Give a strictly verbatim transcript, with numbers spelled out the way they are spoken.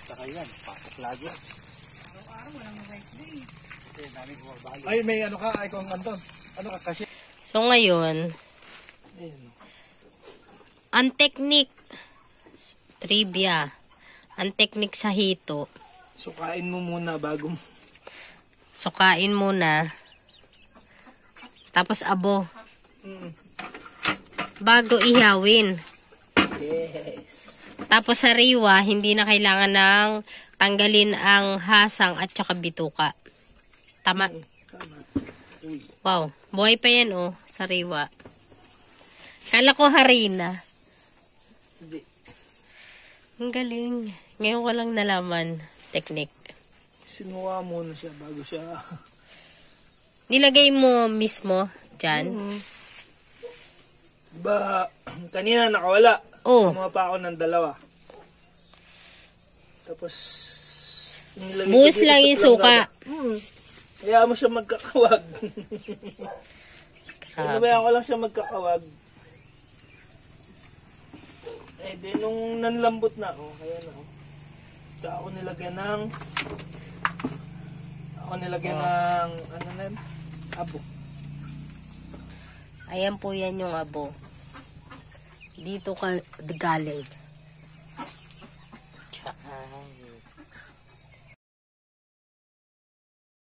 Saka yan, pasok lagi. Araw-araw, walang rice day. Eh, daming bumabalo. Ay, may ano ka, ay kung Anton. Ano ka kasi? So ngayon, Ayun. ang technique, trivia, ang technique sa hito, Sukain mo muna bago mo. sukain muna, tapos abo, Mm. bago ihawin. Yes. Tapos sa riwa, hindi na kailangan ng tanggalin ang hasang at saka bituka. Tama? Tama. Uy. Wow, buhay pa yan oh, sa riwa. Kala ko harina. Hindi. Ang galing. Ngayon ko lang nalaman, technique. Sinuwa muna siya bago siya. Nilagay mo mismo dyan. Mm. Diba, kanina nakawala. Oh. Kumuha pa ako ng dalawa. Tapos, nilagay ko Buhos dito lang sa yung suka. planggana. Hmm. Kaya mo siya magkakawag. Pinabayaan ko lang siya magkakawag. Eh, di nung nanlambot na, oh, kaya na, oh. Kaya ako nilagyan ng, ako nilagyan Oh. ng, ano na yun? Abo. Ayan po yan yung abo. Dito ka galing. Tsaan.